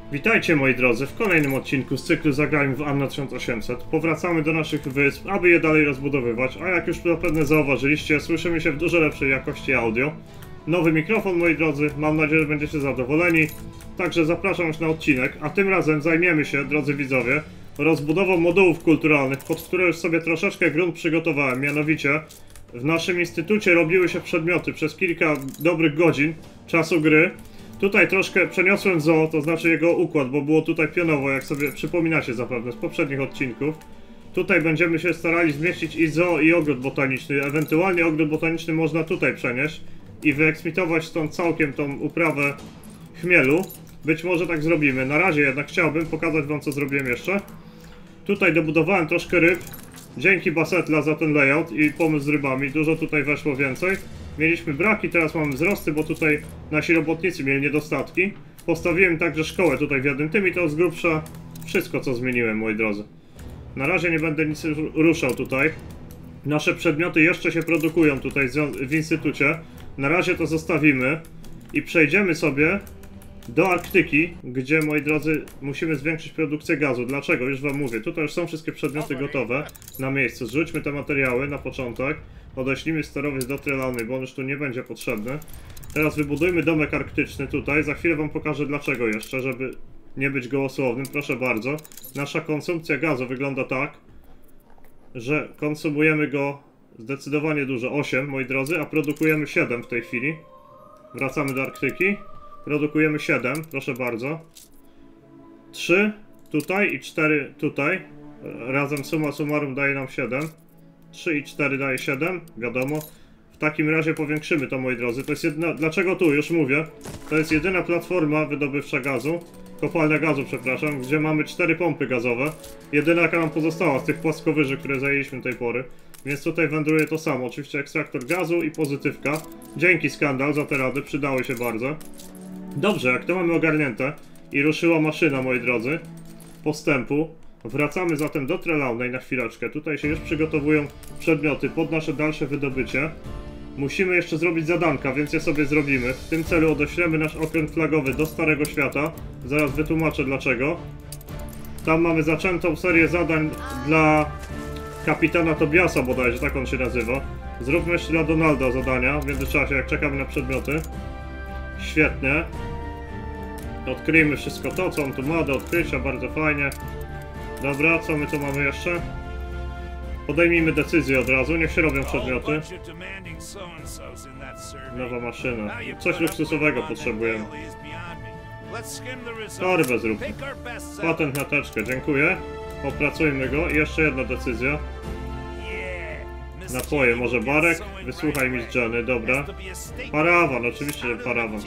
Witajcie moi drodzy w kolejnym odcinku z cyklu Zagrajmy w Anno 1800. Powracamy do naszych wysp, aby je dalej rozbudowywać, a jak już zapewne zauważyliście, słyszymy się w dużo lepszej jakości audio. Nowy mikrofon moi drodzy, mam nadzieję, że będziecie zadowoleni. Także zapraszam już na odcinek, a tym razem zajmiemy się, drodzy widzowie, rozbudową modułów kulturalnych, pod które już sobie troszeczkę grunt przygotowałem, mianowicie w naszym instytucie robiły się przedmioty przez kilka dobrych godzin czasu gry. Tutaj troszkę przeniosłem zoo, to znaczy jego układ, bo było tutaj pionowo, jak sobie przypominacie zapewne z poprzednich odcinków. Tutaj będziemy się starali zmieścić i zoo, i ogród botaniczny, ewentualnie ogród botaniczny można tutaj przenieść i wyeksmitować stąd całkiem tą uprawę chmielu. Być może tak zrobimy. Na razie jednak chciałbym pokazać wam, co zrobiłem jeszcze. Tutaj dobudowałem troszkę ryb. Dzięki Basetla za ten layout i pomysł z rybami. Dużo tutaj weszło więcej. Mieliśmy braki, teraz mamy wzrosty, bo tutaj nasi robotnicy mieli niedostatki. Postawiłem także szkołę tutaj w jednym tym i to z grubsza wszystko, co zmieniłem, moi drodzy. Na razie nie będę nic ruszał tutaj. Nasze przedmioty jeszcze się produkują tutaj w instytucie. Na razie to zostawimy i przejdziemy sobie do Arktyki, gdzie, moi drodzy, musimy zwiększyć produkcję gazu. Dlaczego? Już wam mówię. Tutaj już są wszystkie przedmioty gotowe na miejscu. Zrzućmy te materiały na początek. Odeślimy sterowiec do Trelawney, bo on już tu nie będzie potrzebny. Teraz wybudujmy domek arktyczny tutaj. Za chwilę wam pokażę dlaczego jeszcze, żeby nie być gołosłownym. Proszę bardzo. Nasza konsumpcja gazu wygląda tak, że konsumujemy go zdecydowanie dużo. 8, moi drodzy, a produkujemy 7 w tej chwili. Wracamy do Arktyki. Produkujemy 7, proszę bardzo. 3 tutaj i 4 tutaj. Razem summa summarum daje nam 7. 3 i 4 daje 7, wiadomo. W takim razie powiększymy to, moi drodzy. To jest jedna... Dlaczego tu? Już mówię. To jest jedyna platforma wydobywcza gazu. Kopalnia gazu, przepraszam, gdzie mamy 4 pompy gazowe. Jedyna, jaka nam pozostała z tych płaskowyży, które zajęliśmy do tej pory. Więc tutaj wędruje to samo. Oczywiście ekstraktor gazu i pozytywka. Dzięki Skandal za te rady, przydały się bardzo. Dobrze, jak to mamy ogarnięte i ruszyła maszyna, moi drodzy, postępu, wracamy zatem do Trelawney na chwileczkę. Tutaj się już przygotowują przedmioty pod nasze dalsze wydobycie. Musimy jeszcze zrobić zadanka, więc je sobie zrobimy. W tym celu odeślemy nasz okręt flagowy do Starego Świata. Zaraz wytłumaczę dlaczego. Tam mamy zaczętą serię zadań dla kapitana Tobiasa bodajże, tak on się nazywa. Zróbmy jeszcze dla Donalda zadania w międzyczasie, jak czekamy na przedmioty. Świetnie. Odkryjmy wszystko to, co on tu ma do odkrycia, bardzo fajnie. Dobra, co my tu mamy jeszcze? Podejmijmy decyzję od razu, niech się robią przedmioty. Nowa maszyna. Coś luksusowego potrzebujemy. Torbę zróbmy. Patent na teczkę, dziękuję. Opracujmy go. I jeszcze jedna decyzja. Napoje, może barek? Wysłuchaj mi z Jenny, dobra. Parawan, oczywiście, że parawan.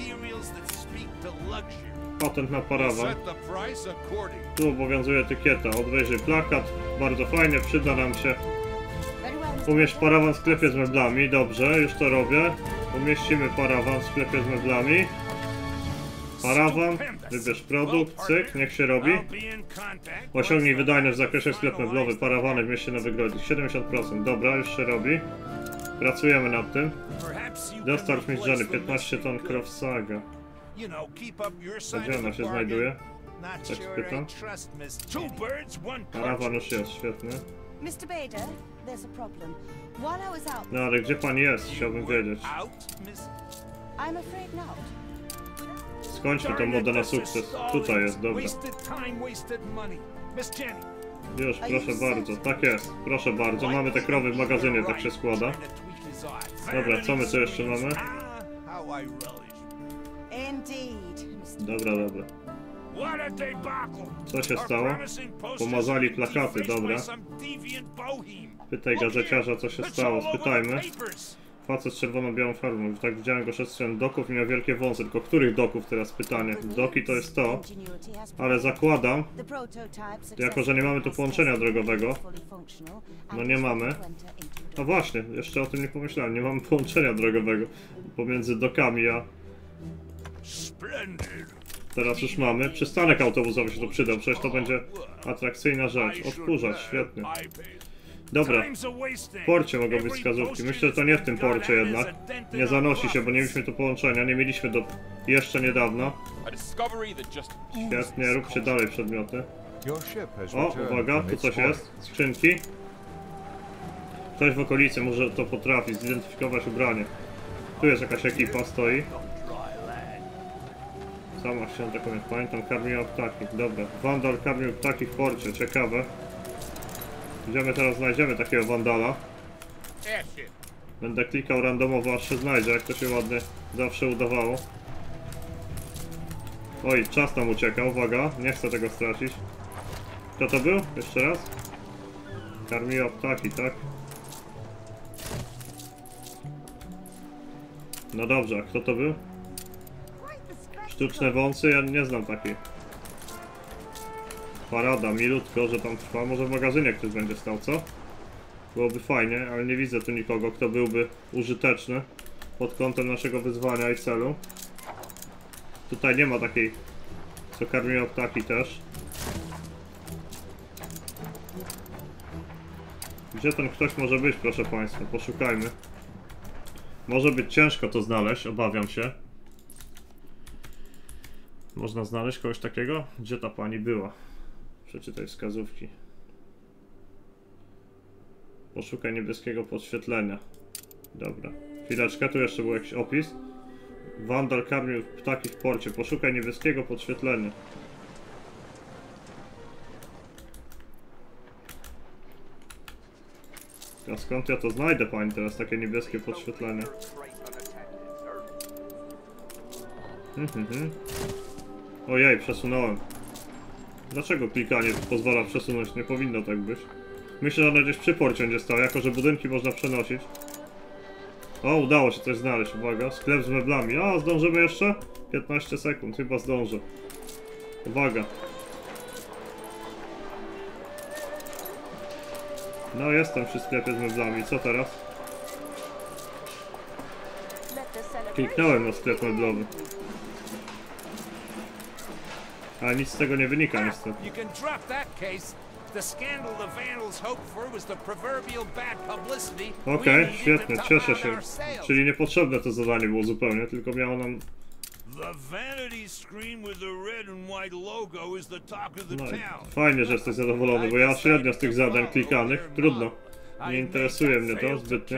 Patent na parawan. Tu obowiązuje etykieta. Odwejrzyj plakat. Bardzo fajnie, przyda nam się. Umieść parawan w sklepie z meblami. Dobrze, już to robię. Umieścimy parawan w sklepie z meblami. Parawan, wybierz produkt, cyk, niech się robi. Osiągnij wydajność w zakresie sklep meblowy, parawany w mieście Nowy Grodzik, 70%, dobra, już się robi. Pracujemy nad tym. Dostarcz mi z Jenny 15 ton Crow Saga. Gdzie ona się znajduje? Tak spytam. Parawan już jest, świetnie. No ale gdzie pani jest? Chciałbym wiedzieć. Skończmy tą modę na sukces. Tutaj jest, dobra. Już, proszę bardzo. Tak jest, proszę bardzo. Mamy te krowy w magazynie, tak się składa. Dobra, co my tu jeszcze mamy? Dobra, dobra. Co się stało? Pomazali plakaty, dobra. Pytaj gazeciarza, co się stało, spytajmy. Facet z czerwono-białą farbą. Tak widziałem go 6 stron doków i miał wielkie wąsy. Tylko których doków teraz pytanie? Doki to jest to. Ale zakładam, jako że nie mamy tu połączenia drogowego. No nie mamy. No właśnie, jeszcze o tym nie pomyślałem. Nie mamy połączenia drogowego pomiędzy dokami a... Teraz już mamy. Przystanek autobusowy się tu przydał. Przecież to będzie atrakcyjna rzecz. Odkurzacz, świetnie. Dobra, w porcie mogą być wskazówki. Myślę, że to nie w tym porcie jednak. Nie zanosi się, bo nie mieliśmy tu połączenia, nie mieliśmy do jeszcze niedawna. Świetnie, róbcie dalej przedmioty. O, uwaga, tu coś jest. Skrzynki. Ktoś w okolicy może to potrafi zidentyfikować ubranie. Tu jest jakaś ekipa, stoi. Sama się taką, jak pamiętam, karmiła ptaki. Dobra, Wandal karmił ptaki w porcie, ciekawe. Idziemy teraz, znajdziemy takiego Wandala. Będę klikał randomowo, aż się znajdzie, jak to się ładnie zawsze udawało. Oj, czas tam ucieka, uwaga, nie chcę tego stracić. Kto to był? Jeszcze raz? Karmiła ptaki, tak? No dobrze, a kto to był? Sztuczne wąsy? Ja nie znam takiej. Parada, milutko, że tam trwa. Może w magazynie ktoś będzie stał, co? Byłoby fajnie, ale nie widzę tu nikogo, kto byłby użyteczny pod kątem naszego wyzwania i celu. Tutaj nie ma takiej, co karmiła ptaki też. Gdzie ten ktoś może być, proszę państwa? Poszukajmy. Może być ciężko to znaleźć, obawiam się. Można znaleźć kogoś takiego? Gdzie ta pani była? Przeczytaj wskazówki. Poszukaj niebieskiego podświetlenia. Dobra. Chwileczkę, tu jeszcze był jakiś opis. Wandal karmił ptaki w porcie. Poszukaj niebieskiego podświetlenia. A skąd ja to znajdę, pani, teraz takie niebieskie podświetlenie? Ojej, przesunąłem. Dlaczego klikanie pozwala przesunąć? Nie powinno tak być. Myślę, że ona gdzieś przy porcie będzie stała, jako że budynki można przenosić. O, udało się coś znaleźć, uwaga. Sklep z meblami. A, zdążymy jeszcze? 15 sekund, chyba zdążę. Uwaga. No, jestem przy sklepie z meblami. Co teraz? Kliknąłem na sklep meblowy. Ale nic z tego nie wynika niestety. Okej, świetnie, cieszę się. Czyli niepotrzebne to zadanie było zupełnie, tylko miało nam... No i fajnie, że jesteś zadowolony, bo ja średnio z tych zadań klikanych. Trudno. Nie interesuje mnie to zbytnio.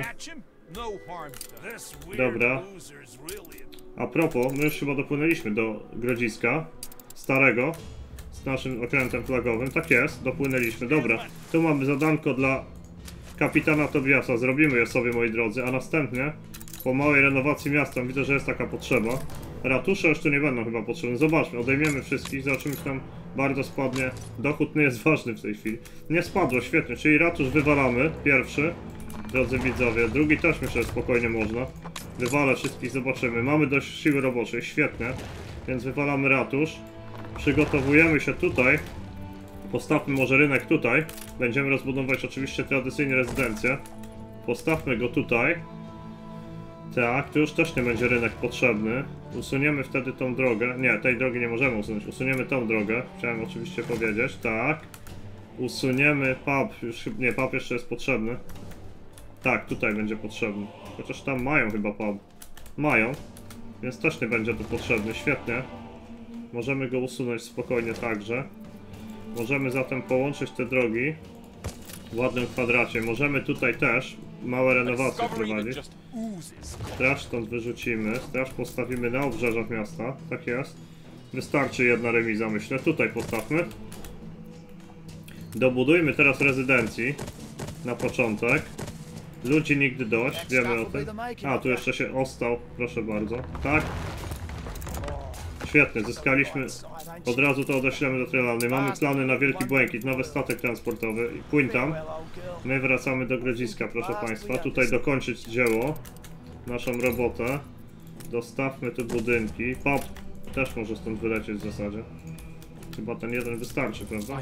Dobra. A propos, my już chyba dopłynęliśmy do Grodziska starego z naszym okrętem flagowym. Tak jest, dopłynęliśmy. Dobra, tu mamy zadanko dla kapitana Tobiasa. Zrobimy je sobie, moi drodzy, a następnie po małej renowacji miasta, widzę, że jest taka potrzeba. Ratusze już tu nie będą chyba potrzebne. Zobaczmy, odejmiemy wszystkich, zobaczymy, czy tam bardzo spadnie. Dochód nie jest ważny w tej chwili. Nie spadło, świetnie, czyli ratusz wywalamy, pierwszy, drodzy widzowie. Drugi też myślę, że spokojnie można. Wywalę wszystkich, zobaczymy. Mamy dość siły roboczej, świetnie. Więc wywalamy ratusz. Przygotowujemy się tutaj. Postawmy może rynek tutaj. Będziemy rozbudowywać oczywiście tradycyjnie rezydencję. Postawmy go tutaj. Tak, tu już też nie będzie rynek potrzebny. Usuniemy wtedy tą drogę. Nie, tej drogi nie możemy usunąć. Usuniemy tą drogę. Chciałem oczywiście powiedzieć. Tak. Usuniemy pub. Już nie, pub jeszcze jest potrzebny. Tak, tutaj będzie potrzebny. Chociaż tam mają chyba pub. Mają. Więc też nie będzie tu potrzebny. Świetnie. Możemy go usunąć spokojnie także. Możemy zatem połączyć te drogi w ładnym kwadracie. Możemy tutaj też małe renowacje prowadzić. Straż stąd wyrzucimy. Straż postawimy na obrzeżach miasta. Tak jest. Wystarczy jedna remiza, myślę. Tutaj postawmy. Dobudujmy teraz rezydencji. Na początek. Ludzi nigdy dość, wiemy o tym. A, tu jeszcze się ostał. Proszę bardzo. Tak. Świetnie, zyskaliśmy. Od razu to odeślemy do Trelawney. Mamy plany na Wielki Błękit, nowy statek transportowy. Płyń tam. My wracamy do Grodziska, proszę państwa. Tutaj dokończyć dzieło. Naszą robotę. Dostawmy tu budynki. Pop też może stąd wylecieć w zasadzie. Chyba ten jeden wystarczy, prawda?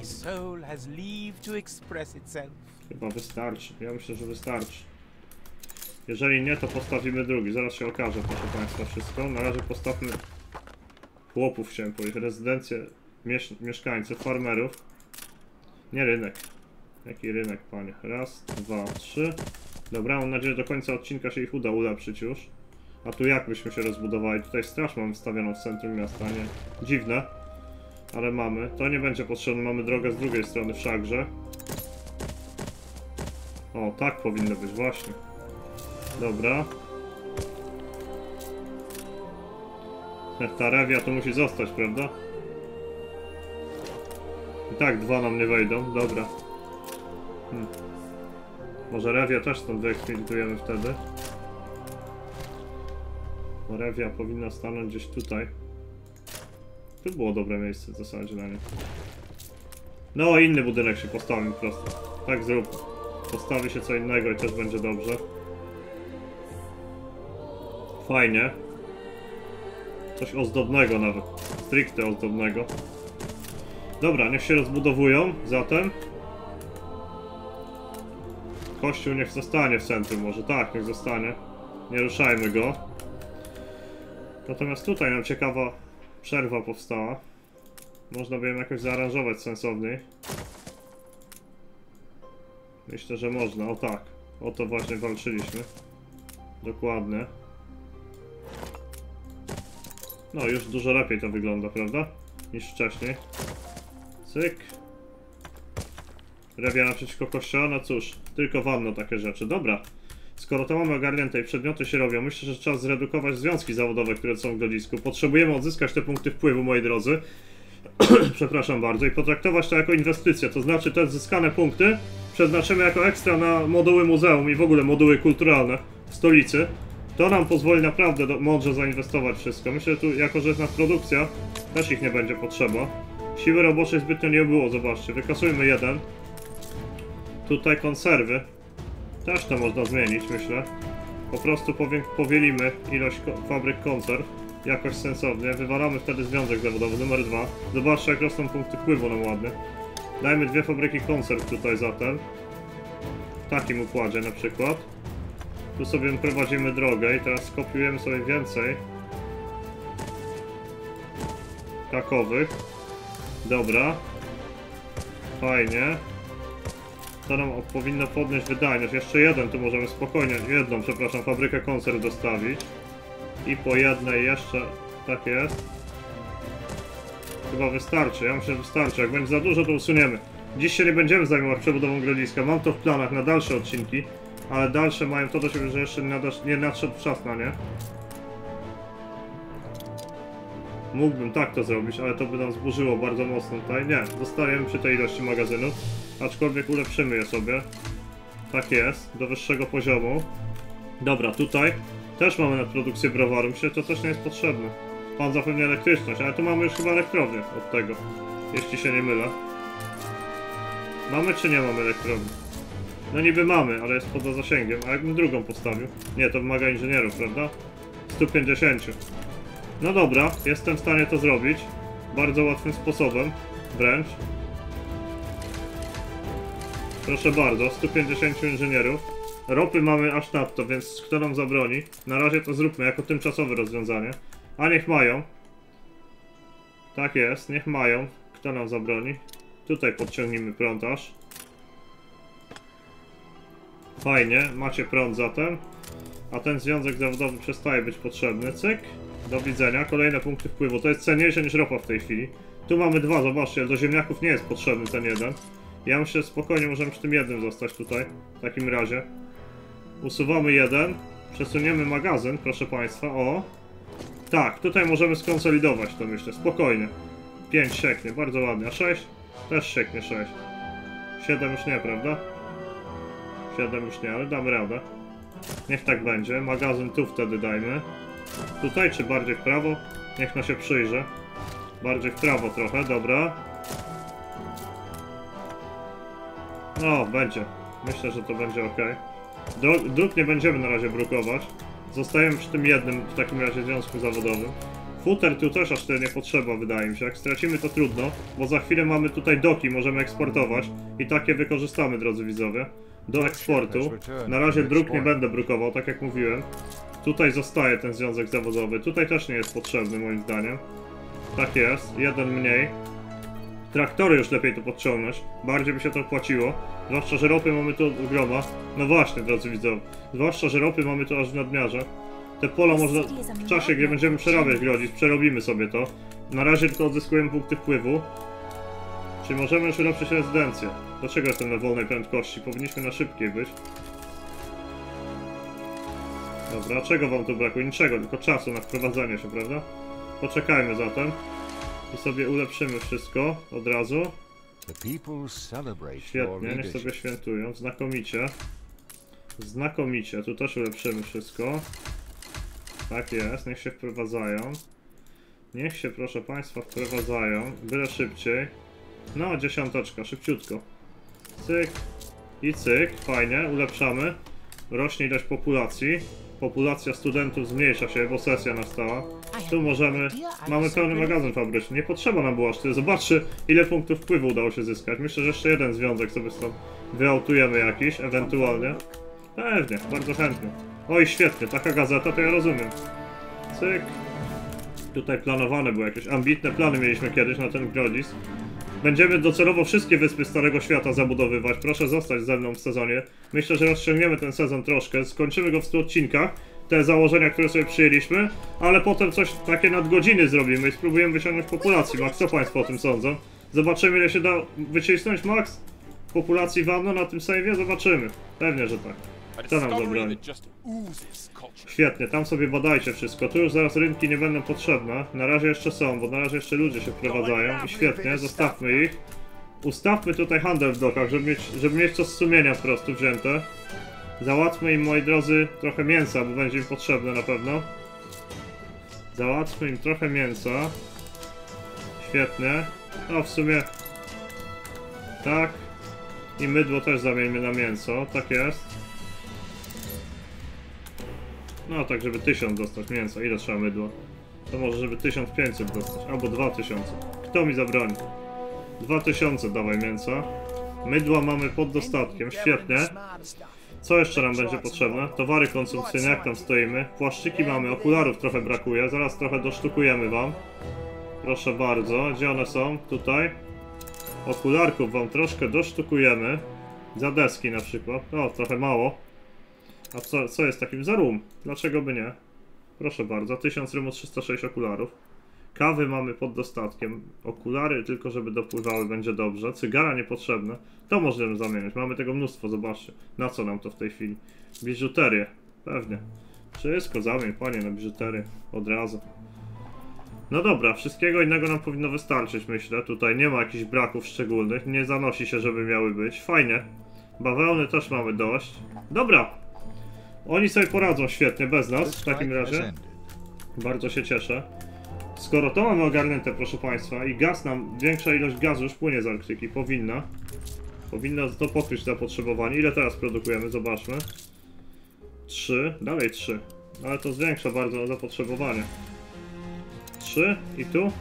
Chyba wystarczy. Ja myślę, że wystarczy. Jeżeli nie, to postawimy drugi. Zaraz się okaże, proszę państwa, wszystko. Na razie postawmy chłopów, chciałem powiedzieć. Rezydencję mieszkańców, farmerów. Nie rynek. Jaki rynek, panie? Raz, dwa, trzy. Dobra, mam nadzieję, że do końca odcinka się ich uda ulepszyć już. A tu jak byśmy się rozbudowali? Tutaj straż mamy wstawioną w centrum miasta, nie? Dziwne. Ale mamy. To nie będzie potrzebne, mamy drogę z drugiej strony wszakże. O, tak powinno być, właśnie. Dobra. Ta rewia to musi zostać, prawda? I tak dwa nam nie wejdą, dobra. Może rewia też stąd wyeksploitujemy wtedy. Bo rewia powinna stanąć gdzieś tutaj. Tu było dobre miejsce w zasadzie na nie. No, inny budynek się postawi po prostu. Tak zrób. Postawi się co innego i też będzie dobrze. Fajnie. Coś ozdobnego nawet. Stricte ozdobnego. Dobra, niech się rozbudowują zatem. Kościół niech zostanie w centrum, może tak, niech zostanie. Nie ruszajmy go. Natomiast tutaj nam ciekawa przerwa powstała. Można by ją jakoś zaaranżować sensowniej. Myślę, że można, o tak. O to właśnie walczyliśmy. Dokładnie. No, już dużo lepiej to wygląda, prawda? Niż wcześniej. Cyk. Rewia naprzeciwko kościoła, no cóż, tylko wanno takie rzeczy. Dobra. Skoro to mamy ogarnięte i przedmioty się robią, myślę, że trzeba zredukować związki zawodowe, które są w Grodzisku. Potrzebujemy odzyskać te punkty wpływu, moi drodzy. Przepraszam bardzo. I potraktować to jako inwestycję. To znaczy te zyskane punkty przeznaczymy jako ekstra na moduły muzeum i w ogóle moduły kulturalne w stolicy. To nam pozwoli naprawdę mądrze zainwestować wszystko. Myślę, że tu, jako że jest nadprodukcja, też ich nie będzie potrzeba. Siły roboczej zbytnio nie było, zobaczcie. Wykasujmy jeden. Tutaj konserwy. Też to można zmienić, myślę. Po prostu powielimy ilość fabryk konserw jakoś sensownie. Wywalamy wtedy związek zawodowy numer 2. Zobaczcie, jak rosną punkty wpływu nam ładnie. Dajmy 2 fabryki konserw tutaj zatem. W takim układzie na przykład. Tu sobie prowadzimy drogę i teraz skopiujemy sobie więcej takowych. Dobra. Fajnie. To nam powinno podnieść wydajność. Jeszcze jeden, tu możemy spokojnie, jedną, przepraszam, fabrykę konserw dostawić. I po jednej jeszcze, tak jest. Chyba wystarczy, ja myślę, że wystarczy. Jak będzie za dużo, to usuniemy. Dziś się nie będziemy zajmować przebudową Grodziska. Mam to w planach na dalsze odcinki. Ale dalsze mają to do siebie, że jeszcze nie nadszedł czas na nie. Mógłbym tak to zrobić, ale to by nam zburzyło bardzo mocno tutaj. Nie, zostajemy przy tej ilości magazynów. Aczkolwiek ulepszymy je sobie. Tak jest, do wyższego poziomu. Dobra, tutaj też mamy nadprodukcję browaru. Myślę, że to też nie jest potrzebne. Pan zapewnia elektryczność, ale tu mamy już chyba elektrownię od tego. Jeśli się nie mylę. Mamy czy nie mamy elektrowni? No niby mamy, ale jest poza zasięgiem. A jakbym drugą postawił? Nie, to wymaga inżynierów, prawda? 150. No dobra, jestem w stanie to zrobić. Bardzo łatwym sposobem. Wręcz. Proszę bardzo, 150 inżynierów. Ropy mamy aż nadto, więc kto nam zabroni? Na razie to zróbmy jako tymczasowe rozwiązanie. A niech mają. Tak jest, niech mają. Kto nam zabroni? Tutaj podciągnijmy prąd aż. Fajnie, macie prąd zatem. A ten związek zawodowy przestaje być potrzebny. Cyk. Do widzenia. Kolejne punkty wpływu. To jest cenniejsze niż ropa w tej chwili. Tu mamy 2, zobaczcie, do ziemniaków nie jest potrzebny ten jeden. Ja myślę, że spokojnie możemy przy tym jednym zostać tutaj. W takim razie. Usuwamy jeden. Przesuniemy magazyn, proszę Państwa. O. Tak, tutaj możemy skonsolidować to, myślę. Spokojnie. 5 sieknie, bardzo ładnie. A 6? Też sieknie 6. 7 już nie, prawda? 7 już nie, ale damy radę. Niech tak będzie. Magazyn tu wtedy dajmy. Tutaj czy bardziej w prawo? Niech no się przyjrzy. Bardziej w prawo trochę, dobra. No, będzie. Myślę, że to będzie ok. Dróg nie będziemy na razie brukować. Zostajemy przy tym jednym w takim razie związku zawodowym. Futer tu też aż tyle nie potrzeba, wydaje mi się. Jak stracimy, to trudno, bo za chwilę mamy tutaj doki, możemy eksportować i takie wykorzystamy, drodzy widzowie, do eksportu. Na razie dróg nie będę brukował, tak jak mówiłem. Tutaj zostaje ten związek zawodowy. Tutaj też nie jest potrzebny, moim zdaniem. Tak jest, jeden mniej. Traktory już lepiej tu podciągnąć. Bardziej by się to opłaciło. Zwłaszcza, że ropy mamy tu od groma. No właśnie, drodzy widzowie. Zwłaszcza, że ropy mamy tu aż w nadmiarze. Te pola można w czasie, gdzie będziemy przerabiać grodzić, przerobimy sobie to. Na razie tylko odzyskujemy punkty wpływu. Czyli możemy już ulepszyć rezydencję. Dlaczego jestem na wolnej prędkości? Powinniśmy na szybkiej być. Dobra, czego wam tu brakuje? Niczego, tylko czasu na wprowadzenie się, prawda? Poczekajmy zatem. I sobie ulepszymy wszystko od razu. Świetnie, niech sobie świętują. Znakomicie. Znakomicie, tu też ulepszymy wszystko. Tak jest, niech się wprowadzają. Niech się, proszę państwa, wprowadzają. Byle szybciej. No, 10, szybciutko. Cyk. I cyk, fajnie, ulepszamy. Rośnie ilość populacji. Populacja studentów zmniejsza się, bo sesja nastała. Tu możemy... Mamy pełny magazyn fabryczny. Nie potrzeba nam było aż tyle. Zobaczcie, ile punktów wpływu udało się zyskać. Myślę, że jeszcze jeden związek sobie stąd wyautujemy jakiś, ewentualnie. Pewnie, bardzo chętnie. Oj, świetnie, taka gazeta, to ja rozumiem. Cyk. Tutaj planowane były jakieś ambitne plany mieliśmy kiedyś na ten Grodzisk. Będziemy docelowo wszystkie wyspy Starego Świata zabudowywać. Proszę zostać ze mną w sezonie. Myślę, że rozciągniemy ten sezon troszkę. Skończymy go w 100 odcinkach. Te założenia, które sobie przyjęliśmy. Ale potem coś takie nadgodziny zrobimy i spróbujemy wyciągnąć populacji. Max, co państwo o tym sądzą? Zobaczymy, ile się da wycisnąć, Max? Populacji Wano na tym save'ie? Zobaczymy. Pewnie, że tak. Kto nam zabroni? Świetnie, tam sobie badajcie wszystko. Tu już zaraz rynki nie będą potrzebne. Na razie jeszcze są, bo na razie jeszcze ludzie się wprowadzają. I świetnie, zostawmy ich. Ustawmy tutaj handel w dokach, żeby mieć co z sumienia po prostu wzięte. Załatwmy im, moi drodzy, trochę mięsa, bo będzie im potrzebne na pewno. Załatwmy im trochę mięsa. Świetnie. No w sumie... Tak. I mydło też zamieńmy na mięso, tak jest. No tak, żeby 1000 dostać mięsa. Ile trzeba mydła? To może, żeby 1500 dostać, albo 2000. Kto mi zabroni? 2000 dawaj mięsa. Mydła mamy pod dostatkiem, świetnie. Co jeszcze nam będzie potrzebne? Towary konsumpcyjne, jak tam stoimy? Płaszczyki mamy, okularów trochę brakuje. Zaraz trochę dosztukujemy wam. Proszę bardzo, gdzie one są? Tutaj. Okularków wam troszkę dosztukujemy. Za deski na przykład. O, trochę mało. A co jest takim za rum? Dlaczego by nie? Proszę bardzo, 1000 rumu, 306 okularów. Kawy mamy pod dostatkiem. Okulary tylko żeby dopływały, będzie dobrze. Cygara niepotrzebne. To możemy zamienić. Mamy tego mnóstwo, zobaczcie. Na co nam to w tej chwili? Biżuterię. Pewnie. Wszystko zamień, panie, na biżuterię. Od razu. No dobra, wszystkiego innego nam powinno wystarczyć, myślę. Tutaj nie ma jakichś braków szczególnych. Nie zanosi się, żeby miały być. Fajnie. Bawełny też mamy dość. Dobra. Oni sobie poradzą świetnie, bez nas, w takim razie. Bardzo się cieszę. Skoro to mamy ogarnięte, proszę państwa, i gaz nam, większa ilość gazu już płynie z Arktyki, powinna to pokryć zapotrzebowanie. Ile teraz produkujemy? Zobaczmy. 3, dalej 3. Ale to zwiększa bardzo zapotrzebowanie. 3 i tu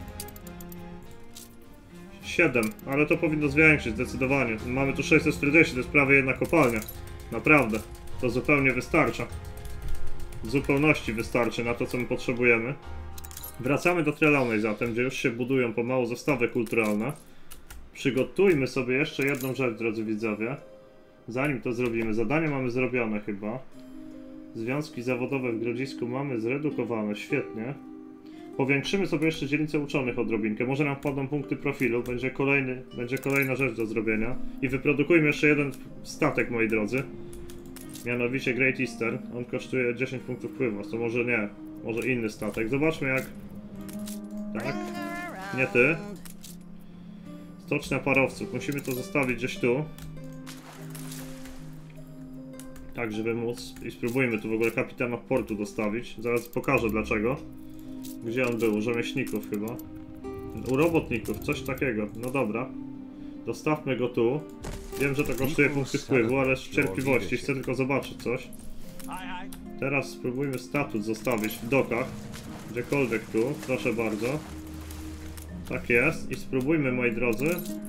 7, ale to powinno zwiększyć zdecydowanie. Mamy tu 640, to jest prawie jedna kopalnia. Naprawdę, to zupełnie wystarcza. W zupełności wystarczy na to, co my potrzebujemy. Wracamy do Trelawney zatem, gdzie już się budują pomału zestawy kulturalne. Przygotujmy sobie jeszcze jedną rzecz, drodzy widzowie. Zanim to zrobimy, zadania mamy zrobione chyba. Związki zawodowe w Grodzisku mamy zredukowane, świetnie. Powiększymy sobie jeszcze dzielnicę uczonych odrobinkę. Może nam wpadną punkty profilu, będzie kolejna rzecz do zrobienia. I wyprodukujmy jeszcze jeden statek, moi drodzy. Mianowicie Great Eastern. On kosztuje 10 punktów wpływu, to może nie. Może inny statek. Zobaczmy jak... Tak. Nie ty. Stocznia parowców. Musimy to zostawić gdzieś tu. Tak, żeby móc... I spróbujmy tu w ogóle kapitana portu dostawić. Zaraz pokażę dlaczego. Gdzie on był? U rzemieślników chyba. U robotników, coś takiego. No dobra. Dostawmy go tu. Wiem, że to kosztuje punkty wpływu, ale z cierpliwości chcę tylko zobaczyć coś. Teraz spróbujmy statut zostawić w dokach. Gdziekolwiek tu, proszę bardzo. Tak jest. I spróbujmy, moi drodzy.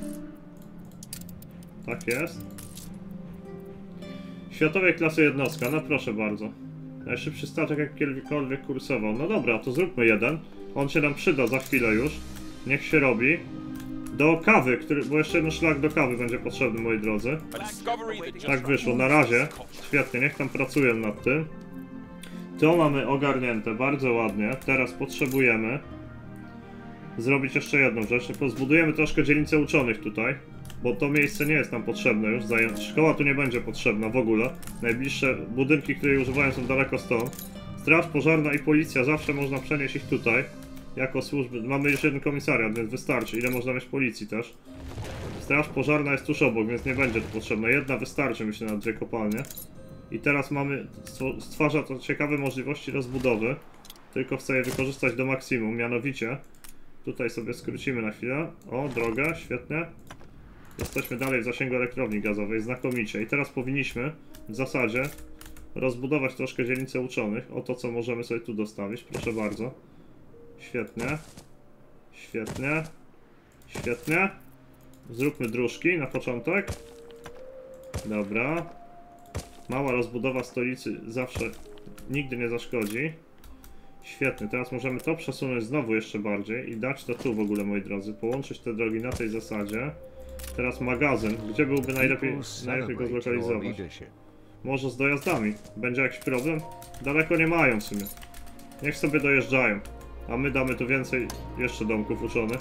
Tak jest. Światowej klasy jednostka, no proszę bardzo. Najszybszy statek jak kiedykolwiek kursował. No dobra, to zróbmy jeden. On się nam przyda za chwilę już. Niech się robi. Do kawy, bo jeszcze jeden szlak do kawy będzie potrzebny, moi drodzy. Tak wyszło, na razie. Świetnie, niech tam pracują nad tym. To mamy ogarnięte, bardzo ładnie. Teraz potrzebujemy zrobić jeszcze jedną rzecz. Pozbudujemy troszkę dzielnicę uczonych tutaj, bo to miejsce nie jest nam potrzebne już. Szkoła tu nie będzie potrzebna w ogóle. Najbliższe budynki, które jej używają, są daleko stąd. Straż pożarna i policja, zawsze można przenieść ich tutaj. Jako służby. Mamy już jeden komisariat, więc wystarczy. Ile można mieć policji też. Straż pożarna jest tuż obok, więc nie będzie to potrzebne. Jedna wystarczy, myślę, na 2 kopalnie. I teraz stwarza to ciekawe możliwości rozbudowy. Tylko chcę je wykorzystać do maksimum, mianowicie tutaj sobie skrócimy na chwilę. O, droga, świetnie. Jesteśmy dalej w zasięgu elektrowni gazowej, znakomicie. I teraz powinniśmy w zasadzie rozbudować troszkę dzielnicę uczonych. O to, co możemy sobie tu dostawić, proszę bardzo. Świetnie. Świetnie. Świetnie. Zróbmy dróżki na początek. Dobra. Mała rozbudowa stolicy zawsze nigdy nie zaszkodzi. Świetnie, teraz możemy to przesunąć znowu jeszcze bardziej i dać to tu w ogóle, moi drodzy. Połączyć te drogi na tej zasadzie. Teraz magazyn. Gdzie byłby najlepiej go zlokalizować? Może z dojazdami. Będzie jakiś problem? Daleko nie mają w sumie. Niech sobie dojeżdżają. A my damy tu więcej jeszcze domków uczonych.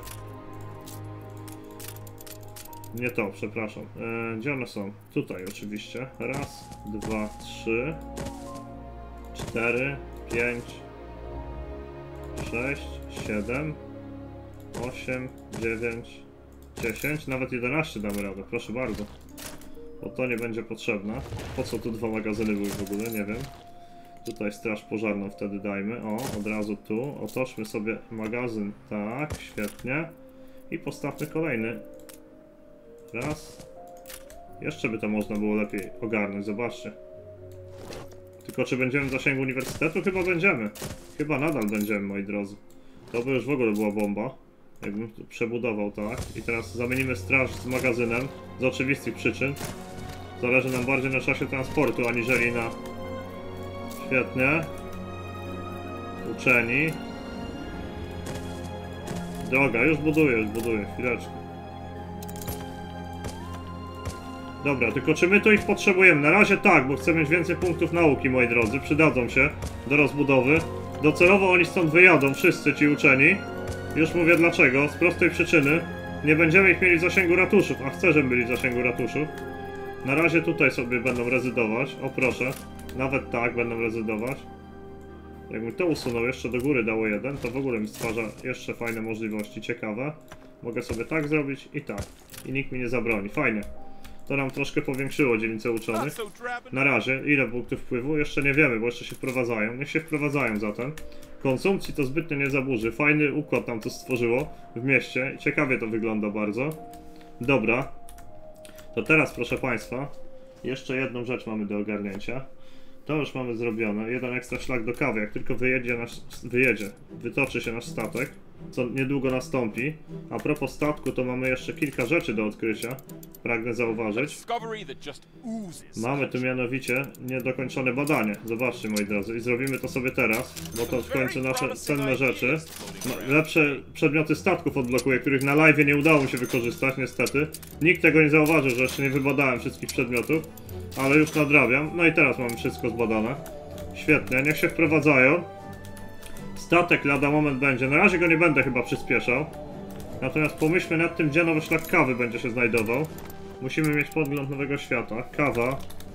Nie to, przepraszam. Gdzie one są? Tutaj oczywiście. Raz, 2, 3, 4, 5, 6, 7, 8, 9, 10, nawet 11 damy radę, proszę bardzo. Bo to nie będzie potrzebne. Po co tu 2 magazyny były w ogóle, nie wiem. Tutaj straż pożarną wtedy dajmy. O, od razu tu. Otoczmy sobie magazyn. Tak, świetnie. I postawmy kolejny. Raz. Jeszcze by to można było lepiej ogarnąć, zobaczcie. Tylko czy będziemy w zasięgu uniwersytetu? Chyba będziemy. Chyba nadal będziemy, moi drodzy. To by już w ogóle była bomba. Jakbym tu przebudował, tak. I teraz zamienimy straż z magazynem. Z oczywistych przyczyn. Zależy nam bardziej na czasie transportu, aniżeli na... Świetnie. Uczeni. Droga, już buduję, chwileczkę. Dobra, tylko czy my tu ich potrzebujemy? Na razie tak, bo chcę mieć więcej punktów nauki, moi drodzy. Przydadzą się do rozbudowy. Docelowo oni stąd wyjadą, wszyscy ci uczeni. Już mówię dlaczego. Z prostej przyczyny. Nie będziemy ich mieli w zasięgu ratuszów, a chcę, żeby byli w zasięgu ratuszów. Na razie tutaj sobie będą rezydować. O proszę. Nawet tak będą rezydować. Jakbym to usunął, jeszcze do góry dało 1, to w ogóle mi stwarza jeszcze fajne możliwości, ciekawe. Mogę sobie tak zrobić i tak. I nikt mi nie zabroni. Fajnie. To nam troszkę powiększyło dzielnicę uczonych. Na razie, ile punktów wpływu? Jeszcze nie wiemy, bo jeszcze się wprowadzają. Niech się wprowadzają zatem. Konsumpcji to zbytnio nie zaburzy. Fajny układ nam to stworzyło w mieście. Ciekawie to wygląda bardzo. Dobra. To teraz, proszę Państwa, jeszcze jedną rzecz mamy do ogarnięcia. To już mamy zrobione. Jeden ekstra szlak do kawy. Jak tylko wytoczy się nasz statek, co niedługo nastąpi. A propos statku, to mamy jeszcze kilka rzeczy do odkrycia. Pragnę zauważyć. Mamy tu mianowicie niedokończone badanie. Zobaczcie, moi drodzy. I zrobimy to sobie teraz, bo to w końcu nasze cenne rzeczy. Lepsze przedmioty statków odblokuję, których na live nie udało mi się wykorzystać, niestety. Nikt tego nie zauważył, że jeszcze nie wybadałem wszystkich przedmiotów. Ale już nadrabiam. No i teraz mamy wszystko zbadane. Świetnie, niech się wprowadzają. Statek lada moment będzie. Na razie go nie będę chyba przyspieszał. Natomiast pomyślmy nad tym, gdzie nowy szlak kawy będzie się znajdował. Musimy mieć podgląd nowego świata. Kawa.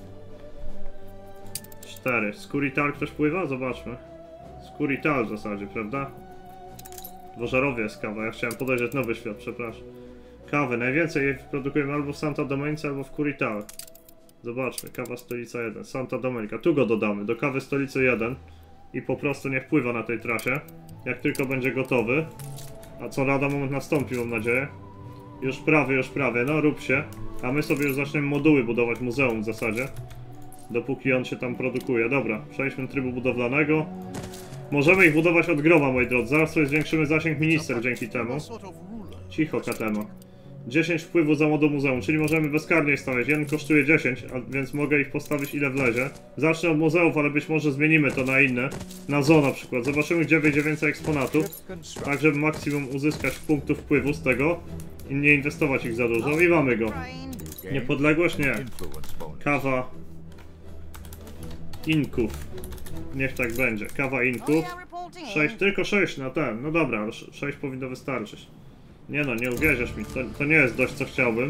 4. Skurital ktoś pływa? Zobaczmy. Skurital w zasadzie, prawda? W Ożarowie jest kawa. Ja chciałem podejrzeć nowy świat, przepraszam. Kawy. Najwięcej jej produkujemy albo w Santa Domenice, albo w Kurital. Zobaczmy. Kawa stolica 1. Santa Domenica. Tu go dodamy. Do kawy stolicy 1. I po prostu niech pływa na tej trasie. Jak tylko będzie gotowy. A co lada moment nastąpi, mam nadzieję. Już prawie. No rób się. A my sobie już zaczniemy moduły budować, muzeum w zasadzie. Dopóki on się tam produkuje. Dobra, przejdźmy do trybu budowlanego. Możemy ich budować od groma, moi drodzy. Zaraz sobie zwiększymy zasięg minister dzięki temu. Cicho, Katema. 10 wpływu za moduł muzeum, czyli możemy bezkarnie stawiać. Jeden kosztuje 10, więc mogę ich postawić ile wlezie. Zacznę od muzeów, ale być może zmienimy to na inne. Na zoo na przykład. Zobaczymy, gdzie wyjdzie więcej eksponatów. Tak, żeby maksimum uzyskać punktów wpływu z tego. I nie inwestować ich za dużo. I mamy go. Niepodległość? Nie. Kawa Inków. Niech tak będzie. Kawa Inków. 6, tylko 6 na ten. No dobra, 6 powinno wystarczyć. Nie no, nie uwierzysz mi. To nie jest dość, co chciałbym.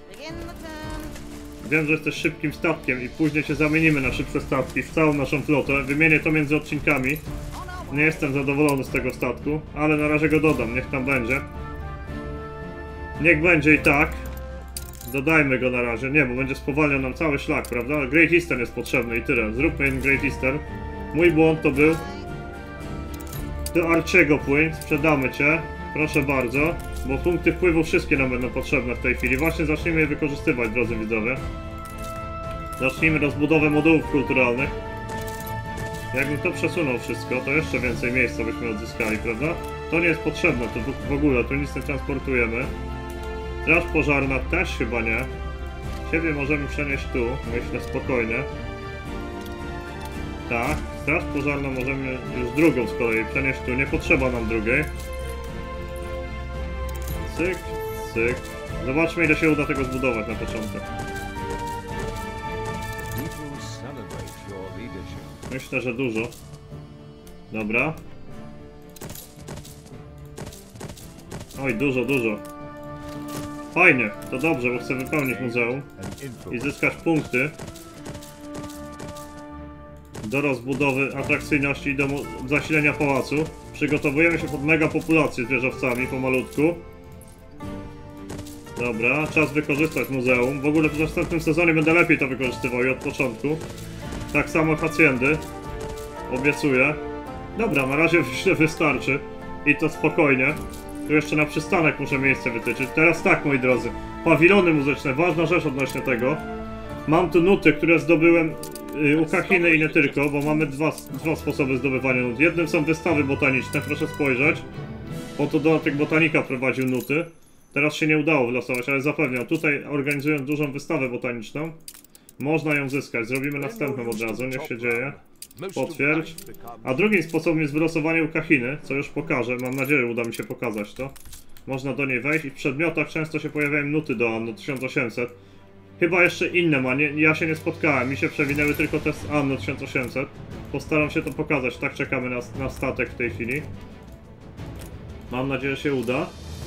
Wiem, że jesteś szybkim statkiem i później się zamienimy na szybsze statki w całą naszą flotę. Wymienię to między odcinkami. Nie jestem zadowolony z tego statku, ale na razie go dodam. Niech tam będzie. Niech będzie i tak. Dodajmy go na razie. Nie, bo będzie spowalniał nam cały szlak, prawda? Great Eastern jest potrzebny i tyle. Zróbmy jeden Great Eastern. Mój błąd to był... Do Archiego płyń. Sprzedamy cię. Proszę bardzo. Bo punkty wpływu wszystkie nam będą potrzebne w tej chwili. Właśnie zacznijmy je wykorzystywać, drodzy widzowie. Zacznijmy rozbudowę modułów kulturalnych. Jakbym to przesunął wszystko, to jeszcze więcej miejsca byśmy odzyskali, prawda? To nie jest potrzebne, to w ogóle, tu nic nie transportujemy. Straż pożarna też chyba nie. Ciebie możemy przenieść tu, myślę spokojnie. Tak, straż pożarną możemy już drugą z kolei przenieść tu, nie potrzeba nam drugiej. Cyk, cyk. Zobaczmy, ile się uda tego zbudować na początek. Myślę, że dużo. Dobra. Oj, dużo, dużo. Fajnie, to dobrze, bo chcę wypełnić muzeum i zyskać punkty do rozbudowy atrakcyjności i do zasilenia pałacu. Przygotowujemy się pod mega populację z wieżowcami pomalutku. Dobra, czas wykorzystać muzeum. W ogóle w następnym sezonie będę lepiej to wykorzystywał i od początku. Tak samo hacjendy. Obiecuję. Dobra, na razie wystarczy. I to spokojnie. Tu jeszcze na przystanek muszę miejsce wytyczyć. Teraz tak, moi drodzy. Pawilony muzyczne. Ważna rzecz odnośnie tego. Mam tu nuty, które zdobyłem u Kahiny i nie tylko, bo mamy dwa sposoby zdobywania nut. Jednym są wystawy botaniczne, proszę spojrzeć. Oto dodatek botanika prowadził nuty. Teraz się nie udało wylosować, ale zapewniam. Tutaj organizując dużą wystawę botaniczną, można ją zyskać. Zrobimy następną od razu, niech się dzieje. Potwierdź. A drugim sposobem jest wylosowanie u Kahiny, co już pokażę. Mam nadzieję, że uda mi się pokazać to. Można do niej wejść i w przedmiotach często się pojawiają nuty do Anno 1800. Chyba jeszcze inne ma, ja się nie spotkałem, mi się przewinęły tylko te z Anno 1800. Postaram się to pokazać, tak czekamy na statek w tej chwili. Mam nadzieję, że się uda.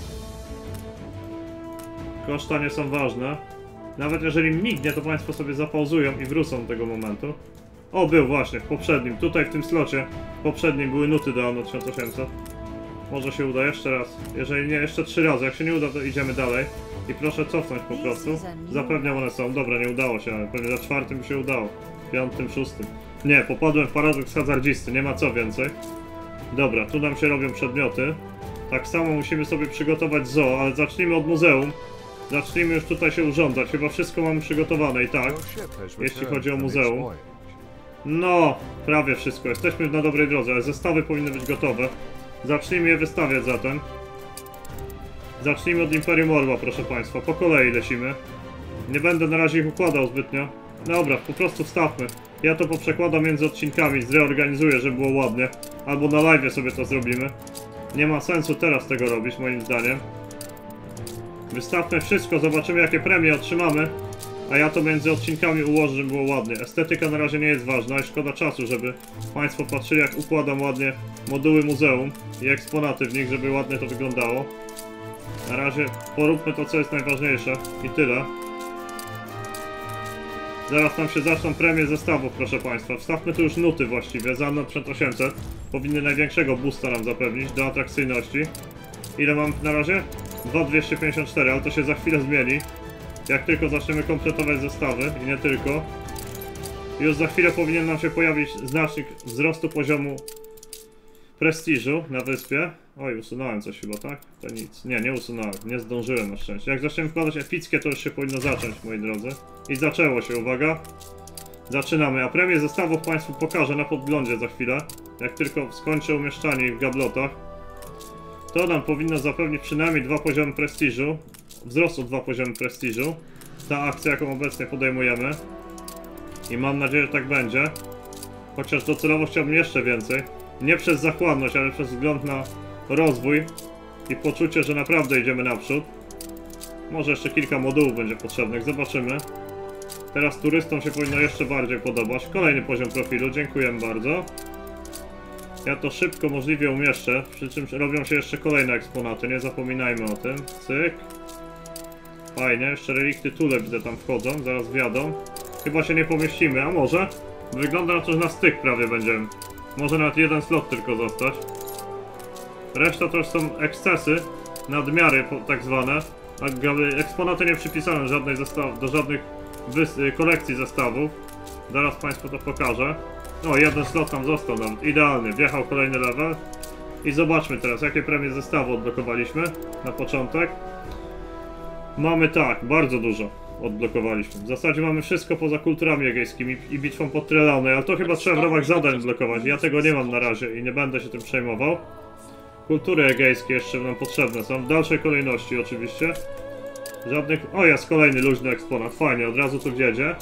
Koszta nie są ważne. Nawet jeżeli mignie, to Państwo sobie zapauzują i wrócą do tego momentu. O, był właśnie, w poprzednim, tutaj w tym slocie. W poprzednim były nuty do Anno 1800. Może się uda jeszcze raz. Jeżeli nie, jeszcze 3 razy. Jak się nie uda, to idziemy dalej. I proszę cofnąć po prostu. Zapewniam, one są. Dobra, nie udało się, ale pewnie za 4 by się udało. 5, 6. Nie, popadłem w paradoks hazardzisty, nie ma co więcej. Dobra, tu nam się robią przedmioty. Tak samo musimy sobie przygotować zoo, ale zacznijmy od muzeum. Zacznijmy już tutaj się urządzać. Chyba wszystko mamy przygotowane i tak, jeśli chodzi o muzeum. No, prawie wszystko. Jesteśmy na dobrej drodze, ale zestawy powinny być gotowe. Zacznijmy je wystawiać zatem. Zacznijmy od Imperium Orła, proszę Państwa. Po kolei lecimy. Nie będę na razie ich układał zbytnio. Dobra, po prostu wstawmy. Ja to poprzekładam między odcinkami, zreorganizuję, żeby było ładnie. Albo na live sobie to zrobimy. Nie ma sensu teraz tego robić, moim zdaniem. Wystawmy wszystko, zobaczymy jakie premie otrzymamy. A ja to między odcinkami ułożę, żeby było ładnie. Estetyka na razie nie jest ważna i szkoda czasu, żeby Państwo patrzyli, jak układam ładnie moduły muzeum i eksponaty w nich, żeby ładnie to wyglądało. Na razie poróbmy to, co jest najważniejsze i tyle. Zaraz tam się zaczną premie zestawów, proszę Państwa. Wstawmy tu już nuty właściwie, za Anno 1800. Powinny największego boosta nam zapewnić do atrakcyjności. Ile mam na razie? 2254, ale to się za chwilę zmieni. Jak tylko zaczniemy kompletować zestawy i nie tylko. Już za chwilę powinien nam się pojawić znacznik wzrostu poziomu prestiżu na wyspie. Oj, usunąłem coś chyba, tak? To nic. Nie, nie usunąłem. Nie zdążyłem na szczęście. Jak zaczniemy wkładać epickie, to już się powinno zacząć, moi drodzy. I zaczęło się, uwaga. Zaczynamy, a premię zestawów Państwu pokażę na podglądzie za chwilę. Jak tylko skończę umieszczanie ich w gablotach. To nam powinno zapewnić przynajmniej 2 poziomy prestiżu. Wzrost o 2 poziomy prestiżu. Ta akcja, jaką obecnie podejmujemy. I mam nadzieję, że tak będzie. Chociaż docelowo chciałbym jeszcze więcej. Nie przez zachłanność, ale przez wzgląd na rozwój i poczucie, że naprawdę idziemy naprzód. Może jeszcze kilka modułów będzie potrzebnych, zobaczymy. Teraz turystom się powinno jeszcze bardziej podobać. Kolejny poziom profilu, dziękuję bardzo. Ja to szybko możliwie umieszczę, przy czym robią się jeszcze kolejne eksponaty, nie zapominajmy o tym. Cyk. Fajnie, jeszcze relikty Tule widzę tam wchodzą, zaraz wjadą. Chyba się nie pomieścimy, a może? Wygląda na to, że na styk prawie będziemy. Może nawet jeden slot tylko zostać. Reszta to już są ekscesy, nadmiary tak zwane. Eksponaty nie przypisane do żadnych kolekcji zestawów. Zaraz Państwu to pokażę. O, jeden slot tam został nawet, idealny. Wjechał kolejny level. I zobaczmy teraz, jakie premie zestawu odblokowaliśmy na początek. Mamy tak, bardzo dużo odblokowaliśmy. W zasadzie mamy wszystko poza kulturami egejskimi i bitwą pod Trelawney, ale to chyba trzeba w ramach zadań blokować. Ja tego nie mam na razie i nie będę się tym przejmował. Kultury egejskie jeszcze nam potrzebne są, w dalszej kolejności oczywiście. Żadnych... O, jest kolejny luźny eksponat, fajnie, od razu tu wjedzie.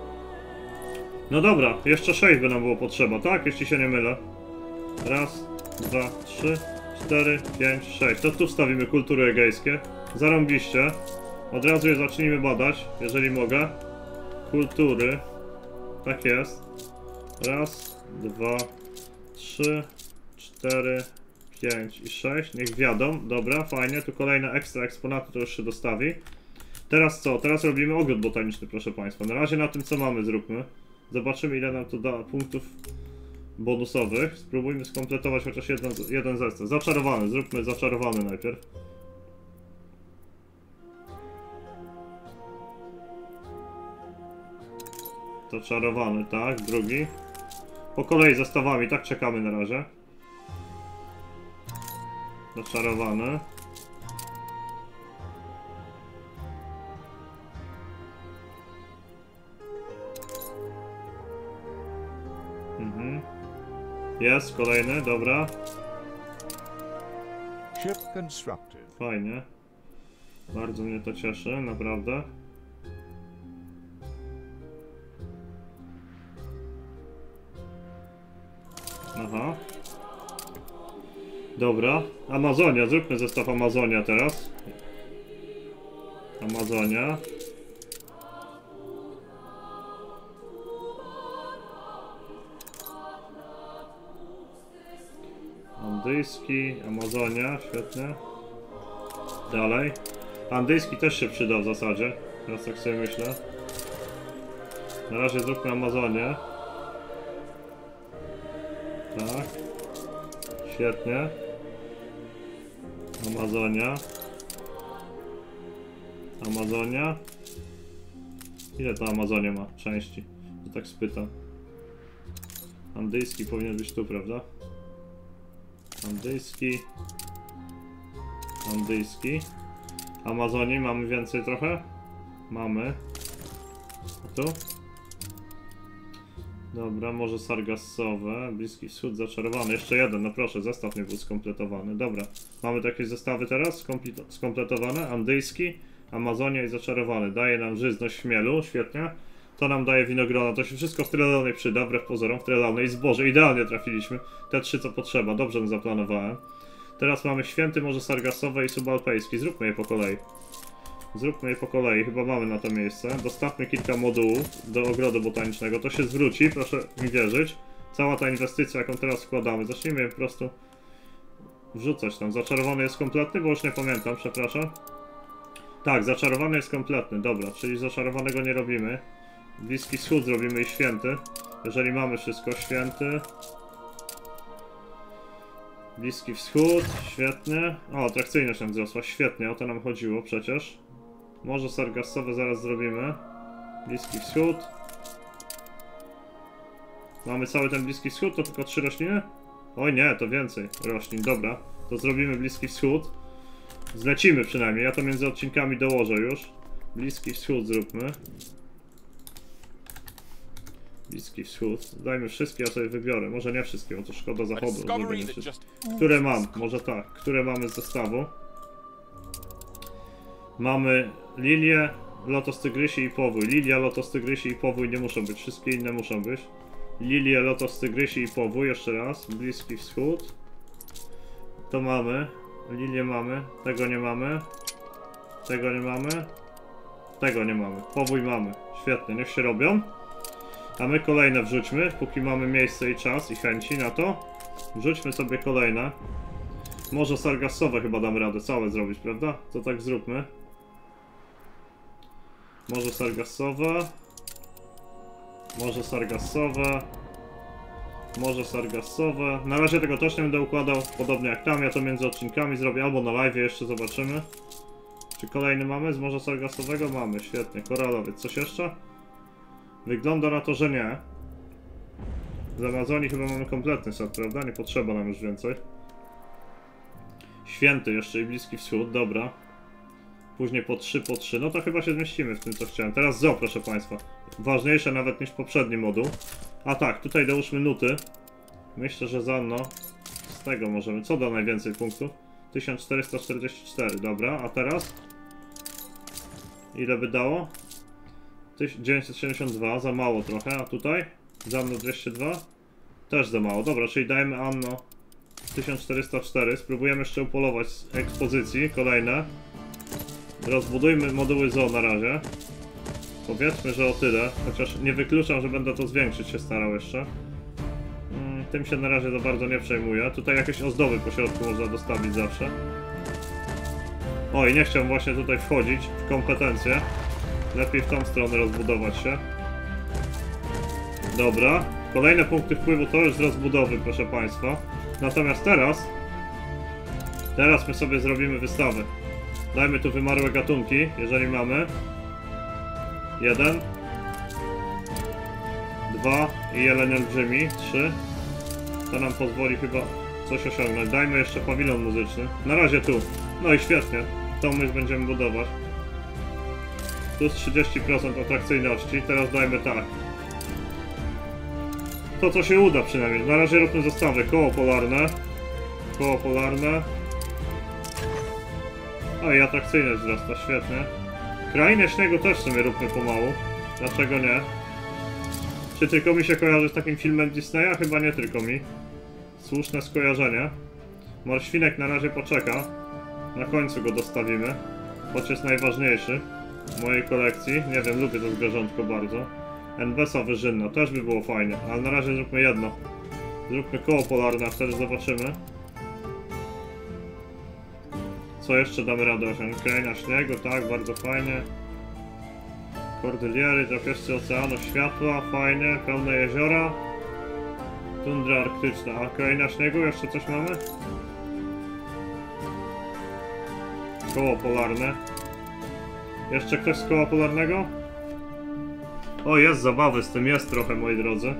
No dobra, jeszcze 6 by nam było potrzeba, tak? Jeśli się nie mylę. Raz, 2, 3, 4, 5, 6. To tu wstawimy kultury egejskie. Zarąbiście. Od razu je zacznijmy badać, jeżeli mogę. Kultury. Tak jest. Raz, 2, 3, 4, 5 i 6. Niech wjadą. Dobra, fajnie. Tu kolejne ekstra eksponaty to już się dostawi. Teraz co? Teraz robimy ogród botaniczny, proszę Państwa. Na razie na tym, co mamy, zróbmy. Zobaczymy, ile nam to da punktów bonusowych. Spróbujmy skompletować chociaż jeden zestaw. Zaczarowany. Zróbmy zaczarowany najpierw. Zaczarowany, tak. Drugi. Po kolei zestawami, tak czekamy na razie. Zaczarowany. Jest, kolejny, dobra. Fajnie. Bardzo mnie to cieszy, naprawdę. Aha. Dobra. Amazonia, zróbmy zestaw Amazonia teraz. Amazonia. Andyjski, Amazonia, świetnie. Dalej. Andyjski też się przyda w zasadzie. Teraz tak sobie myślę. Na razie zróbmy Amazonię. Tak. Świetnie. Amazonia. Amazonia. Ile ta Amazonia ma części? To tak spytam. Andyjski powinien być tu, prawda? Andyjski. Andyjski. Amazonii mamy więcej trochę? Mamy. A tu? Dobra, może sargassowe. Bliski Wschód zaczarowany. Jeszcze jeden, no proszę, zestaw nie był skompletowany. Dobra, mamy takie zestawy teraz skompletowane. Andyjski, Amazonia i zaczarowany. Daje nam żyzność chmielu, świetnie. To nam daje winogrona, to się wszystko w Trelawney przyda, wbrew pozorom, w Trelawney i zboże, idealnie trafiliśmy. Te 3 co potrzeba, dobrze zaplanowałem. Teraz mamy święty morze sargassowe i subalpejski, zróbmy je po kolei. Zróbmy je po kolei, chyba mamy na to miejsce. Dostawmy kilka modułów do ogrodu botanicznego, to się zwróci, proszę mi wierzyć. Cała ta inwestycja, jaką teraz wkładamy, zacznijmy je po prostu wrzucać tam. Zaczarowany jest kompletny, bo już nie pamiętam, przepraszam. Tak, zaczarowany jest kompletny, dobra, czyli zaczarowanego nie robimy. Bliski Wschód zrobimy i święty. Jeżeli mamy wszystko, święty. Bliski Wschód, świetnie. O, atrakcyjność nam wzrosła, świetnie, o to nam chodziło przecież. Morze sargassowe zaraz zrobimy. Bliski Wschód. Mamy cały ten Bliski Wschód, to tylko 3 rośliny? Oj nie, to więcej roślin, dobra. To zrobimy Bliski Wschód. Zlecimy przynajmniej, ja to między odcinkami dołożę już. Bliski Wschód zróbmy. Bliski Wschód. Dajmy wszystkie, ja sobie wybiorę. Może nie wszystkie, bo to szkoda zachodu. Które mam? Może tak. Które mamy z zestawu? Mamy Lilię, Lotos Tygrysi i Powój. Lilia, Lotos Tygrysi i Powój nie muszą być. Wszystkie inne muszą być. Lilię, Lotos Tygrysi i Powój. Jeszcze raz. Bliski Wschód. To mamy. Lilię mamy. Tego nie mamy. Tego nie mamy. Tego nie mamy. Powój mamy. Świetnie, niech się robią. A my kolejne wrzućmy, póki mamy miejsce i czas i chęci na to. Wrzućmy sobie kolejne. Może sargassowe chyba damy radę całe zrobić, prawda? To tak zróbmy. Może sargassowe. Może sargassowe. Może sargassowe. Na razie tego też nie będę układał, podobnie jak tam. Ja to między odcinkami zrobię, albo na live jeszcze zobaczymy. Czy kolejny mamy z morza sargassowego? Mamy, świetnie. Koralowiec, coś jeszcze? Wygląda na to, że nie. Z Amazonii chyba mamy kompletny set, prawda? Nie potrzeba nam już więcej. Święty jeszcze i Bliski Wschód, dobra. Później po 3, po 3. No to chyba się zmieścimy w tym, co chciałem. Teraz zo, proszę Państwa. Ważniejsze nawet niż poprzedni moduł. A tak, tutaj dołóżmy nuty. Myślę, że za no z tego możemy. Co da najwięcej punktów? 1444, dobra. A teraz? Ile by dało? 1972, za mało trochę, a tutaj? Za mną 202? Też za mało, dobra, czyli dajmy Anno 1404, spróbujemy jeszcze upolować z ekspozycji, kolejne. Rozbudujmy moduły zoo na razie. Powiedzmy, że o tyle, chociaż nie wykluczam, że będę to zwiększyć się starał jeszcze. Tym się na razie za bardzo nie przejmuję. Tutaj jakieś ozdoby po środku można dostawić zawsze. Oj, nie chciałem właśnie tutaj wchodzić w kompetencje. Lepiej w tą stronę rozbudować się. Dobra. Kolejne punkty wpływu to już z rozbudowy, proszę Państwa. Natomiast teraz my sobie zrobimy wystawę. Dajmy tu wymarłe gatunki, jeżeli mamy. 1 2 i jeleń olbrzymi 3. To nam pozwoli chyba coś osiągnąć. Dajmy jeszcze pawilon muzyczny. Na razie tu. No i świetnie. Tą myśl będziemy budować. Plus 30% atrakcyjności. Teraz dajmy tak. To co się uda przynajmniej. Na razie róbmy zestawy. Koło polarne. Koło polarne. O i atrakcyjność wzrasta. Świetnie. Krainę śniegu też w sumie róbmy pomału. Dlaczego nie? Czy tylko mi się kojarzy z takim filmem Disneya? Chyba nie tylko mi. Słuszne skojarzenie. Morświnek na razie poczeka. Na końcu go dostawimy. Choć jest najważniejszy w mojej kolekcji. Nie wiem, lubię to zwierzątko bardzo. NBS-a wyżynna, też by było fajnie. Ale na razie zróbmy jedno. Zróbmy koło polarne, a wtedy zobaczymy. Co jeszcze damy radę osiągnąć? Kraina śniegu, tak, bardzo fajnie. Kordyliery, drapieżcy oceanu, światła, fajnie, pełne jeziora. Tundra arktyczna, a kraina śniegu, jeszcze coś mamy? Koło polarne. Jeszcze ktoś z koła polarnego? O, jest zabawy z tym, jest trochę, moi drodzy.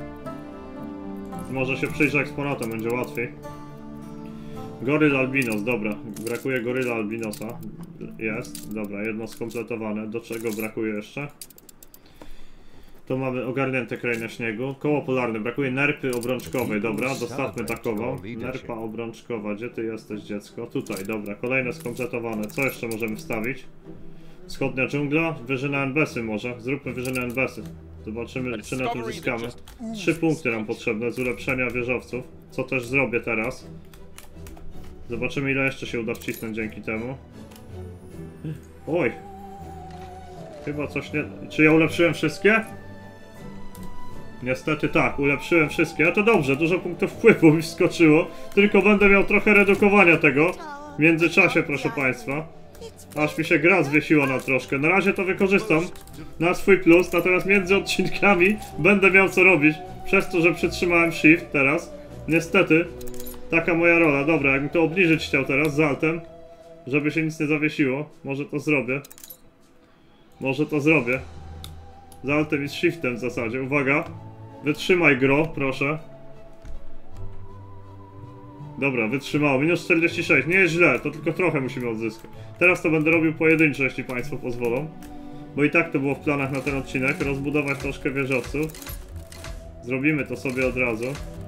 Może się przyjrzę eksponatom, będzie łatwiej. Goryl albinos, dobra. Brakuje goryla albinosa. Jest, dobra, jedno skompletowane. Do czego brakuje jeszcze? To mamy ogarnięte krainę śniegu. Koło polarne, brakuje nerpy obrączkowej, dobra, dostawmy takową. Nerpa obrączkowa, gdzie ty jesteś, dziecko? Tutaj, dobra, kolejne skompletowane. Co jeszcze możemy wstawić? Wschodnia dżungla, wyżyna NBS-y może. Zróbmy wyżynę NBS-y. Zobaczymy, czy na tym zyskamy. 3 punkty nam potrzebne z ulepszenia wieżowców, co też zrobię teraz. Zobaczymy, ile jeszcze się uda wcisnąć dzięki temu. Oj! Chyba coś nie... Czy ja ulepszyłem wszystkie? Niestety tak, ulepszyłem wszystkie. A to dobrze, dużo punktów wpływu mi wskoczyło. Tylko będę miał trochę redukowania tego w międzyczasie, proszę Państwa. Aż mi się gra zwiesiła na troszkę. Na razie to wykorzystam na swój plus, natomiast między odcinkami będę miał co robić. Przez to, że przytrzymałem shift teraz. Niestety, taka moja rola. Dobra, jakbym to obniżyć chciał teraz z altem, żeby się nic nie zawiesiło. Może to zrobię. Może to zrobię. Z altem i z shiftem w zasadzie. Uwaga. Wytrzymaj gro, proszę. Dobra, wytrzymało. Minus 46. Nie jest źle, to tylko trochę musimy odzyskać. Teraz to będę robił pojedynczo, jeśli Państwo pozwolą. Bo i tak to było w planach na ten odcinek. Rozbudować troszkę wieżowców. Zrobimy to sobie od razu.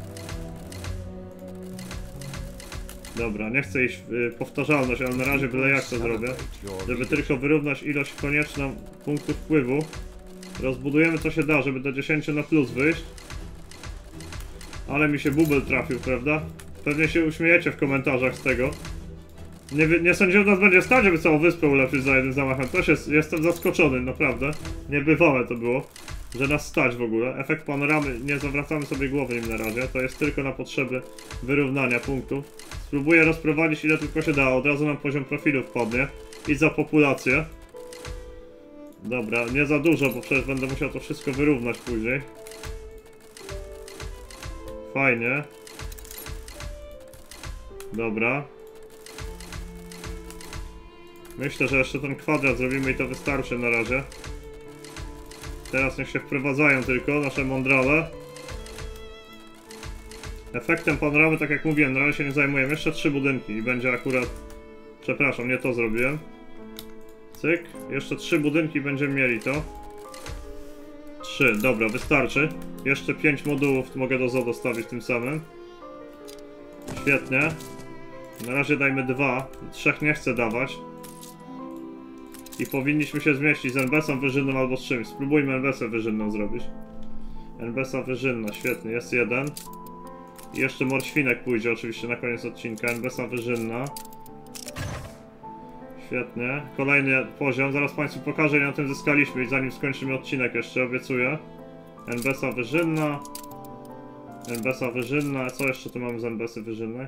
Dobra, nie chcę iść w powtarzalność, ale na razie byle jak to zrobię. Żeby tylko wyrównać ilość konieczną punktów wpływu. Rozbudujemy co się da, żeby do 10 na plus wyjść. Ale mi się bubel trafił, prawda? Pewnie się uśmiejecie w komentarzach z tego. Nie sądziłem, że nas będzie stać, żeby całą wyspę ulepszyć za jednym zamachem. Jestem zaskoczony, naprawdę. Niebywałe to było, że nas stać w ogóle. Efekt panoramy, nie zawracamy sobie głowy nim na razie. To jest tylko na potrzeby wyrównania punktów. Spróbuję rozprowadzić ile tylko się da. Od razu nam poziom profilu wpadnie. I za populację. Dobra, nie za dużo, bo przecież będę musiał to wszystko wyrównać później. Fajnie. Dobra. Myślę, że jeszcze ten kwadrat zrobimy i to wystarczy na razie. Teraz niech się wprowadzają tylko nasze mądrale. Efektem panoramy, tak jak mówiłem, na razie się nie zajmujemy. Jeszcze 3 budynki i będzie akurat... Przepraszam, nie to zrobiłem. Cyk. Jeszcze 3 budynki będziemy mieli to. 3, dobra, wystarczy. Jeszcze 5 modułów mogę do ZO dostawić tym samym. Świetnie. Na razie dajmy 2. 3 nie chcę dawać. I powinniśmy się zmieścić z NBS-em wyżynną albo z czymś. Spróbujmy NBS-em wyżynną zrobić. NBS-a wyżynna, świetnie, jest 1. I jeszcze morświnek pójdzie oczywiście na koniec odcinka. NBS-a wyżynna. Świetnie. Kolejny poziom. Zaraz Państwu pokażę, ile na tym zyskaliśmy i zanim skończymy odcinek jeszcze, obiecuję. NBS-a wyżynna. NBS-a wyżynna. Co jeszcze tu mamy z NBS-y wyżynnej?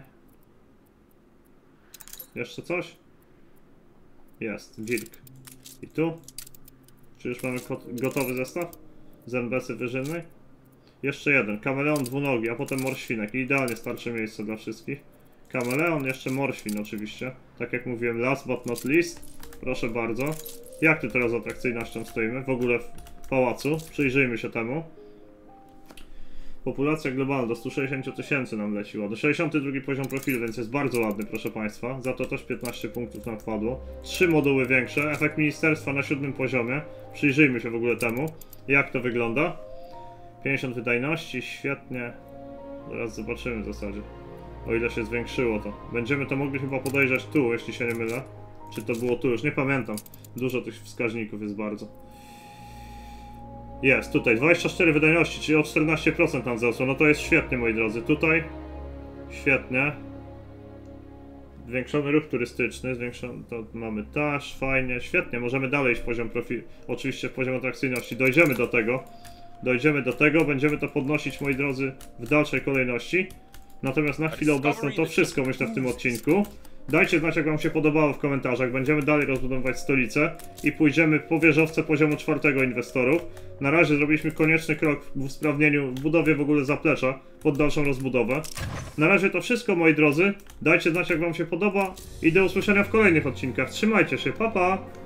Jeszcze coś? Jest. Wilk. I tu? Czy już mamy gotowy zestaw? Z NBS-y wyżynnej? Jeszcze jeden. Kameleon dwunogi, a potem morświnek. I idealnie starczy miejsca dla wszystkich. Kameleon, jeszcze morświn oczywiście. Tak jak mówiłem, last but not least. Proszę bardzo. Jak tu teraz z atrakcyjnością stoimy? W ogóle w pałacu. Przyjrzyjmy się temu. Populacja globalna do 160 000 nam leciła. Do 62 poziom profilu, więc jest bardzo ładny, proszę Państwa. Za to też 15 punktów nam wpadło. 3 moduły większe. Efekt ministerstwa na 7 poziomie. Przyjrzyjmy się w ogóle temu. Jak to wygląda. 50 wydajności, świetnie. Zaraz zobaczymy w zasadzie. O ile się zwiększyło to. Będziemy to mogli chyba podejrzeć tu, jeśli się nie mylę. Czy to było tu? Już nie pamiętam. Dużo tych wskaźników jest bardzo. Jest, tutaj 24 wydajności, czyli o 14% nam wzrosło. No to jest świetnie, moi drodzy. Tutaj świetnie. Zwiększony ruch turystyczny, zwiększony, to mamy też, fajnie, świetnie. Możemy dalej iść w poziom profilu, oczywiście w poziom atrakcyjności. Dojdziemy do tego, będziemy to podnosić, moi drodzy, w dalszej kolejności. Natomiast na chwilę obecną to wszystko, myślę, w tym odcinku. Dajcie znać, jak Wam się podobało w komentarzach. Będziemy dalej rozbudowywać stolicę i pójdziemy po wieżowce poziomu 4 inwestorów. Na razie zrobiliśmy konieczny krok w usprawnieniu, w budowie w ogóle zaplecza pod dalszą rozbudowę. Na razie to wszystko, moi drodzy. Dajcie znać, jak Wam się podoba i do usłyszenia w kolejnych odcinkach. Trzymajcie się, pa pa!